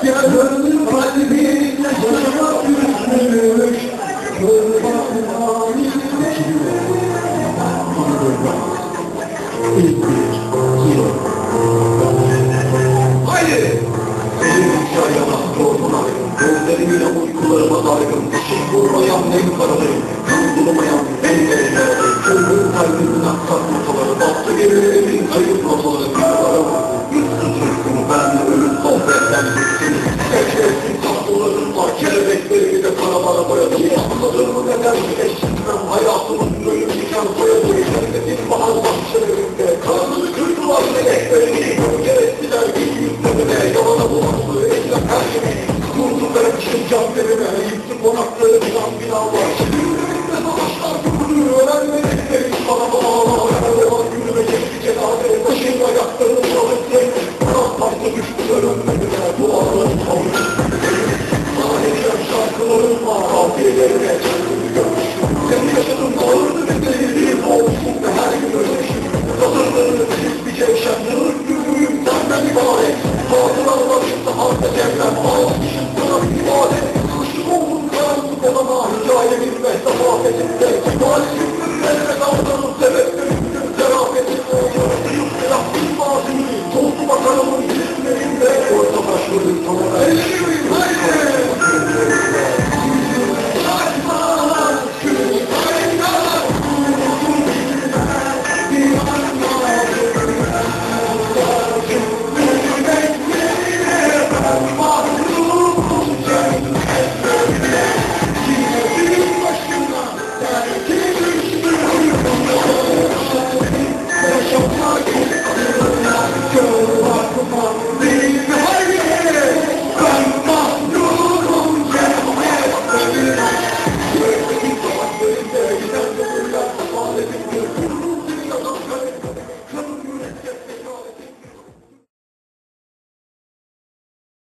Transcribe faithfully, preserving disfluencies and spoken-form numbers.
Gönül kalbine şarap düşmüş. Kurbanım haydi! Benim hikayeme yorgun ayrım, gözleriyle uykularıma dargın, ışık vurmayan en kararıyım, kandırmayan en derinleriyim, çılgın kalbimin aksak notaları, bastı gerilerin kayıp notaları, kıyılarım, yüzsüz hırsını benle ölüm sohbetten bitsin, eşleşsin tahtalarımla, kelebeklerimi de karalara boyadım, anladığımı neden eşitmem, hayatımın ölüm diken soyadım, cennetin bahar bahçelerinde, kanını kırdılar meleklerini, gerektiler bir yüzlerine, yalana bulandı, eylem her yeri, kurdu vermişim canlarına, yıktı konakları bilan binalar, yüreğimde savaşlar kuruluyor, ölen meleklerin bana bağlar, arabalar yürüme geçti cenaze, başım ayaklarım çalıştı, parça düştüler önlerine, dualarım kaldı, sahneleyen şarkılarım var, kafiyelerine kendimi görmüştüm, seni yaşadım ağırdı ve delirdiğim olmuşum ve her gün ölmüşüm, satırlarını siz bir cevşen, yıllık yürüyüm senden ibaret, hatılar başımda harda cemlem, ağlamışım sana bir ibadet, kuşum oldum karanlık olama, hikayemin mehtap afetinde, maalesef ürünlerine kaldırım, sebeplerimdir terafetinde, yaratıyım yaptım bazını, tozlu bakarımın isimlerinde, orta başlarım sana, elleriyim,